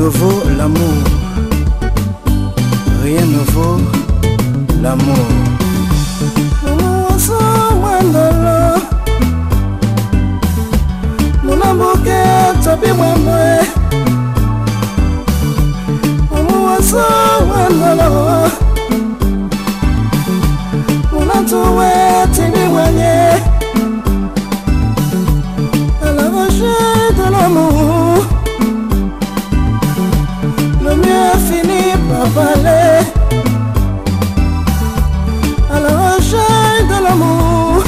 ne vaut l'amour. Rien ne vaut l'amour. À la recherche de l'amour, le mieux finit par parler. À la recherche de l'amour,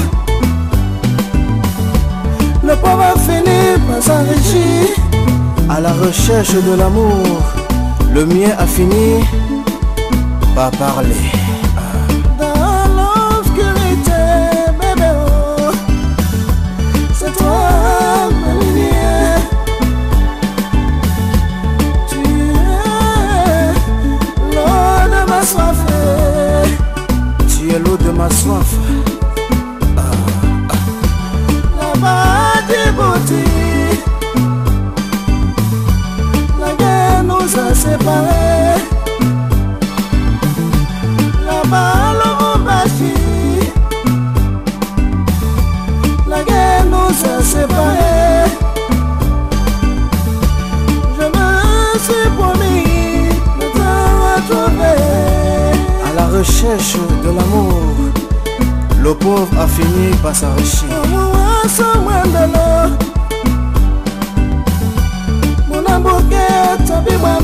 le pauvre finit par s'enrichir. À la recherche de l'amour, le mien a fini par parler. Dans l'obscurité, bébé, oh, c'est toi ma lumière. Tu es l'eau de ma soif. Tu es l'eau de ma soif. Là-bas du boutique, la guerre nous a séparés. Là-bas l'Ombashi, la guerre nous a séparés. Je me suis promis de te retrouver. À la recherche de l'amour, le pauvre a fini par s'enrichir. Mon amour est tombé moi.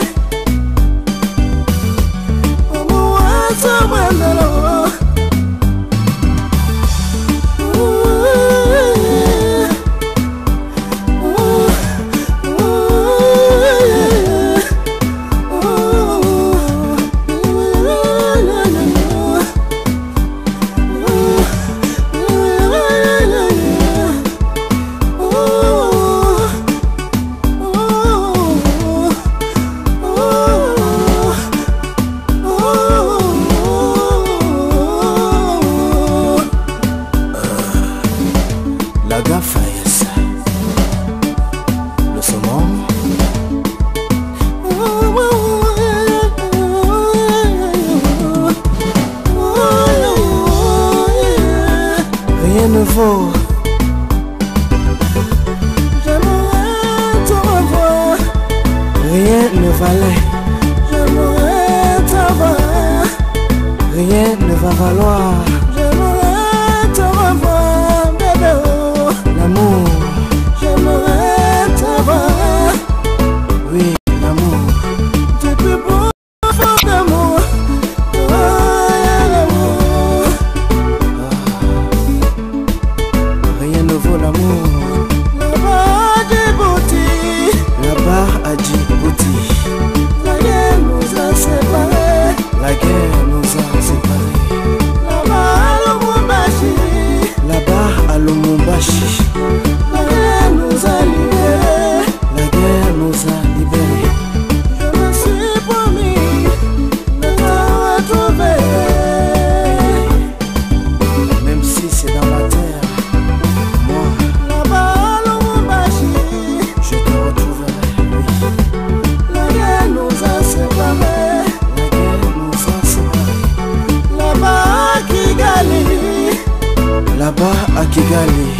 La gafaïs, le saumon. Rien ne vaut. J'aimerais te revoir. Rien ne valait. J'aimerais t'avoir. Rien ne va valoir. J'aimerais te revoir, bébé. L'amour, J'aimerais t'avoir. oui, l'amour. Tu es plus profond d'amour. L'amour. Rien ne vaut l'amour. Là-bas du boutique, Là-bas à Djibouti, la guerre nous a séparés. la guerre nous a séparés. Là-bas à Lubumbashi, Là-bas à Lumumbashi, la guerre nous a libérés. la guerre nous a libérés. Je me suis promis de te retrouver. Même si c'est dans la terre, moi, Là-bas à Lubumbashi, je te retrouverai. Oui, la guerre nous a séparés. la guerre nous a séparés. Là-bas à Kigali, Là-bas à Kigali,